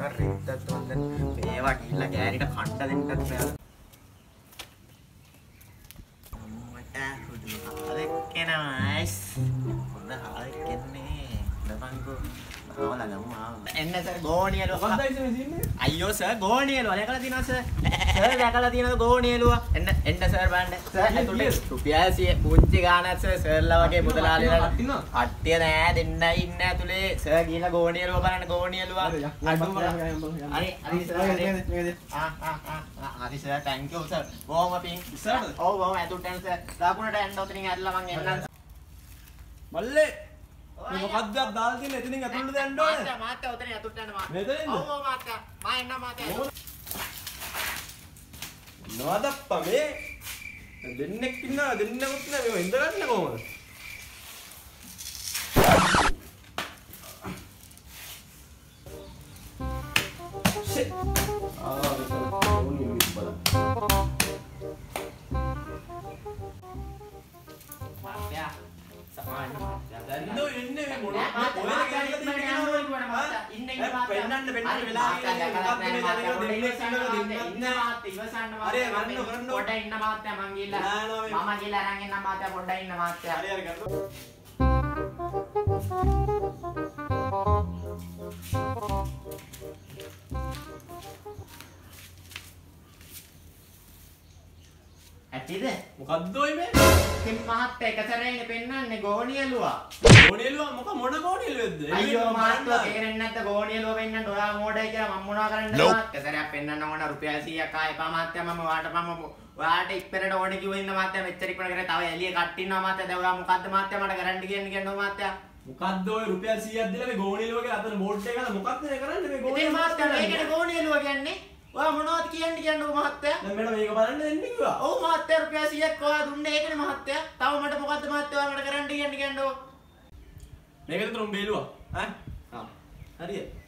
රිද්දත් හොඳ මේවා ගිහිල්ලා ගෑරිට කණ්ඩ දෙන්නත් බෑ. මට හුදු හරකෙනයිස්. හොඳ හරකෙන්නේ. නපංගෝ. ආවලා ගමු ආවා. එන්න සර් ගෝණියලුව. මොකක්ද ඉතින් ඉන්නේ? අයියෝ සර් ගෝණියලුව. දැකලා තියෙනවද සර්? සර් දැකලා තියෙනවද ගෝණියලුව? එන්න සර් බලන්න. සර් ඇතුළේ රුපියල් 100 පුංචි ගානක් සර්ලා වගේ මුදලාලිලා කට්ටිය නෑ දෙන්නයි ඉන්න ඇතුලේ සර් ගිහලා ගෝණියලුව බලන්න ගෝණියලුව හරි සර් thank you සර් බොහොම පිං සර් ඔව් බොහොම ඇතුළට යන්න සර් දකුණට යන්න ඔතනින් ඇරලා මං එන්නම් මල්ලේ මේ මොකක්ද දාලා තියෙන්නේ එතනින් ඇතුළට යන්න ඕනේ මාත්‍යා ඔතනින් ඇතුළට යන්න මාත්‍යා මෙතනින්ද ඔව් ඔව් මාත්‍යා මම එන්නම් මාත්‍යා නෝදප්පා මේ දෙන්නෙක් ඉන්නවා දෙන්නෙකුත් නෑ මේව ඉඳ ගන්න කොහමද shit මාත්‍යා සමාන මාත්‍යා දැන් ඉන්නේ මේ මොන කොහෙද කියලා ඉන්න මාත්‍යා පෙන්නන්න වෙලා ඉවසන්න මාත්‍යා පොඩ ඉන්න මාත්‍යා මං ගිහලා මම ගිහලා අරන් එන්න මාත්‍යා පොඩ ඉන්න මාත්‍යා හරි හරි කරලා ඇතිද මොකද්ද ඔය මේ ඉතින් මහත්තයා එක සැරේනේ පෙන්නන්නේ ගෝණියලුවා ගෝණියලුවා මොන ගෝණියලුවද අයියෝ මහත්තයා තේරෙන්නේ නැද්ද ගෝණියලුව පෙන්නන්න ඔයා මෝඩයි කියලා මම මොනවා කරන්නද මහත්තයා සැරයක් පෙන්නන්න ඕන රුපියල් 100ක් ආයෙපා මහත්තයා මම ඔයාට ඉක්පෙරට ඕනේ කිව්ව ඉන්න මහත්තයා මෙච්චර ඉක්මනට කරේ තව එළිය කට්ටි ඉන්නවා මහත්තයා දැන් ඔයා මොකද්ද මහත්තයා මට කරන්න කියන්න මහත්තයා මොකද්ද ඔය රුපියල් 100ක් දීලා මේ ගෝණියලුව කියලා අතන බෝඩ් එක ගාලා මොකක්ද මේ කරන්නේ මේ ගෝණියලුව ඉතින් මහත්තයා මේකනේ ගෝණියලුව කියන්නේ ඔයා මොනවද කියන්නකෝ මහත්තයා දැන් මෙන්න මේක බලන්න දෙන්නේ කිව්වා ඔව් මහත්තයා රුපියල් 100ක් ඔයා දුන්නේ ඒකනේ මහත්තයා තව මට මොකද්ද මහත්තයා ඔයා මට කරන්න කියන්නකෝ මේකද තුරුම් බේලුවා ඈ හරියට